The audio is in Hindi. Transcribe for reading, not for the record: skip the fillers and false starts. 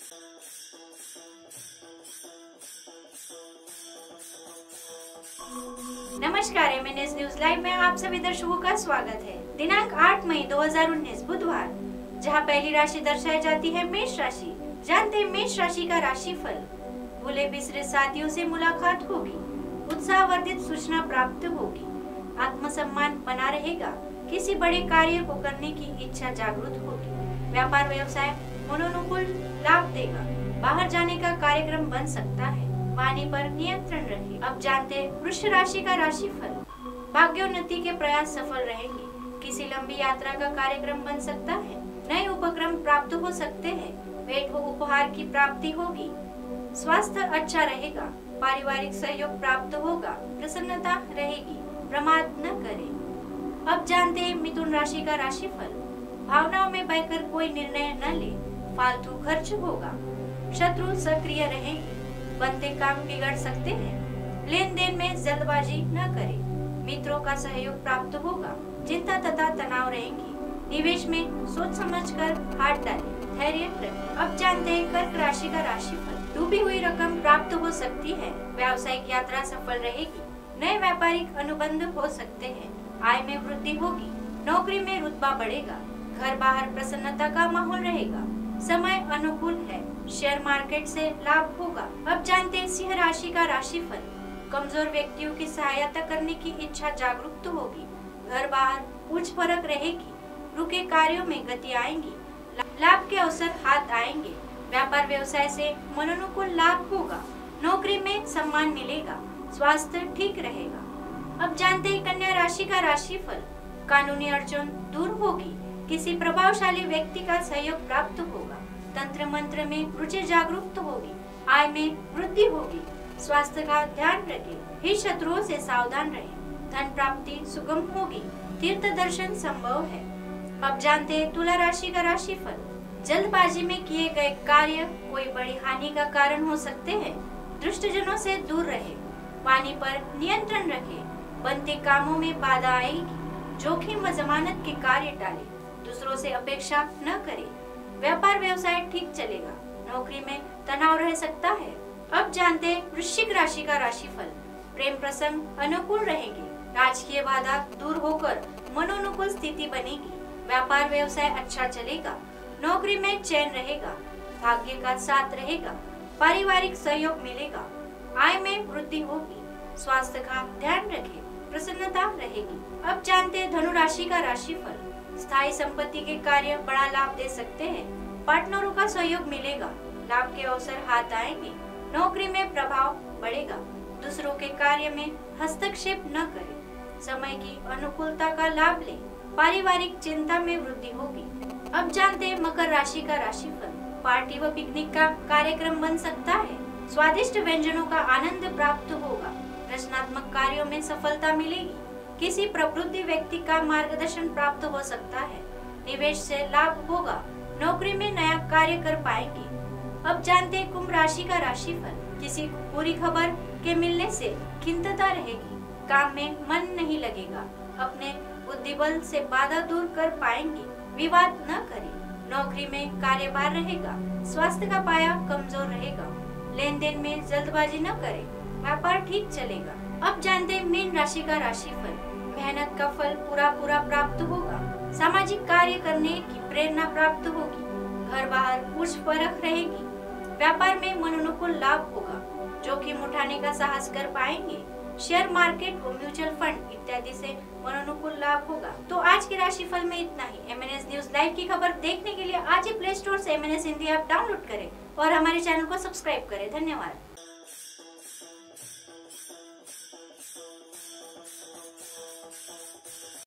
नमस्कार, एमएनएस न्यूज लाइव में आप सभी दर्शकों का स्वागत है। दिनांक 8 मई 2019 बुधवार, जहां पहली राशि दर्शाई जाती है मेष राशि। जानते हैं मेष राशि का राशिफल। भूले बिसरे साथियों से मुलाकात होगी, उत्साहवर्धित सूचना प्राप्त होगी, आत्मसम्मान बना रहेगा, किसी बड़े कार्य को करने की इच्छा जागृत होगी, व्यापार व्यवसाय मनोनुकूल लाभ देगा, बाहर जाने का कार्यक्रम बन सकता है, वाणी पर नियंत्रण रहे। अब जानते हैं वृष राशि का राशिफल। भाग्योन्नति के प्रयास सफल रहेंगे, किसी लंबी यात्रा का कार्यक्रम बन सकता है, नए उपक्रम प्राप्त हो सकते हैं, भेंट व उपहार की प्राप्ति होगी, स्वास्थ्य अच्छा रहेगा, पारिवारिक सहयोग प्राप्त होगा, प्रसन्नता रहेगी, प्रमाद न करें। अब जानते हैं मिथुन राशि का राशिफल। भावनाओं में बहकर कोई निर्णय न ले, फालतू खर्च होगा, शत्रु सक्रिय रहेंगे, बनते काम बिगड़ सकते हैं, लेन देन में जल्दबाजी न करें, मित्रों का सहयोग प्राप्त होगा, चिंता तथा तनाव रहेंगी, निवेश में सोच समझकर हाथ डालें, धैर्य रखें। अब जानते हैं कर्क राशि का राशिफल। डूबी हुई रकम प्राप्त हो सकती है, व्यावसायिक यात्रा सफल रहेगी, नए व्यापारिक अनुबंध हो सकते हैं, आय में वृद्धि होगी, नौकरी में रुतबा बढ़ेगा, घर बाहर प्रसन्नता का माहौल रहेगा, समय अनुकूल है, शेयर मार्केट से लाभ होगा। अब जानते हैं सिंह राशि का राशिफल। कमजोर व्यक्तियों की सहायता करने की इच्छा जागरूक होगी, घर बाहर पूछ परख रहेगी, रुके कार्यों में गति आएंगी, लाभ के अवसर हाथ आएंगे, व्यापार व्यवसाय से मनोनुकूल लाभ होगा, नौकरी में सम्मान मिलेगा, स्वास्थ्य ठीक रहेगा। अब जानते हैं कन्या राशि का राशिफल। कानूनी अड़चन दूर होगी, किसी प्रभावशाली व्यक्ति का सहयोग प्राप्त होगा, तंत्र मंत्र में रुचि जागरूक होगी, आय में वृद्धि होगी, स्वास्थ्य का ध्यान रखें, हित शत्रुओं से सावधान रहें, धन प्राप्ति सुगम होगी, तीर्थ दर्शन संभव है। अब जानते हैं तुला राशि का राशिफल। जल्दबाजी में किए गए कार्य कोई बड़ी हानि का कारण हो सकते हैं, दुष्टजनों से दूर रहे, वाणी पर नियंत्रण रखें, बनते कामों में बाधा आएगी, जोखिम व जमानत के कार्य टालें, दूसरों से अपेक्षा न करें, व्यापार व्यवसाय ठीक चलेगा, नौकरी में तनाव रह सकता है। अब जानते हैं वृश्चिक राशि का राशिफल। प्रेम प्रसंग अनुकूल रहेंगे, राजकीय बाधा दूर होकर मनोनुकूल स्थिति बनेगी, व्यापार व्यवसाय अच्छा चलेगा, नौकरी में चैन रहेगा, भाग्य का साथ रहेगा, पारिवारिक सहयोग मिलेगा, आय में वृद्धि होगी, स्वास्थ्य का ध्यान रखें, प्रसन्नता रहेगी। अब जानते हैं धनु राशि का राशिफल। स्थायी संपत्ति के कार्य बड़ा लाभ दे सकते हैं, पार्टनरों का सहयोग मिलेगा, लाभ के अवसर हाथ आएंगे, नौकरी में प्रभाव बढ़ेगा, दूसरों के कार्य में हस्तक्षेप न करें, समय की अनुकूलता का लाभ लें, पारिवारिक चिंता में वृद्धि होगी। अब जानते हैं मकर राशि का राशिफल। पार्टी व पिकनिक का कार्यक्रम बन सकता है, स्वादिष्ट व्यंजनों का आनंद प्राप्त होगा, रचनात्मक कार्यों में सफलता मिलेगी, किसी प्रबुद्ध व्यक्ति का मार्गदर्शन प्राप्त हो सकता है, निवेश से लाभ होगा, नौकरी में नया कार्य कर पाएंगे। अब जानते हैं कुंभ राशि का राशिफल। किसी बुरी खबर के मिलने से खिन्नता रहेगी, काम में मन नहीं लगेगा, अपने बुद्धिबल से बाधा दूर कर पाएंगे, विवाद न करें, नौकरी में कार्यभार रहेगा, स्वास्थ्य का पाया कमजोर रहेगा, लेन देन में जल्दबाजी न करें, व्यापार ठीक चलेगा। अब जानते हैं मीन राशि का राशिफल। मेहनत का फल पूरा प्राप्त होगा, सामाजिक कार्य करने की प्रेरणा प्राप्त होगी, घर बाहर पूछ परख रहेगी, व्यापार में मनोनुकूल लाभ होगा, जोखिम उठाने का साहस कर पाएंगे, शेयर मार्केट व म्यूचुअल फंड इत्यादि से मनोनुकूल लाभ होगा। तो आज के राशिफल में इतना ही। एमएनएस न्यूज लाइव की खबर देखने के लिए आज ही प्ले स्टोर से एमएनएस हिंदी ऐप डाउनलोड करें और हमारे चैनल को सब्सक्राइब करें। धन्यवाद।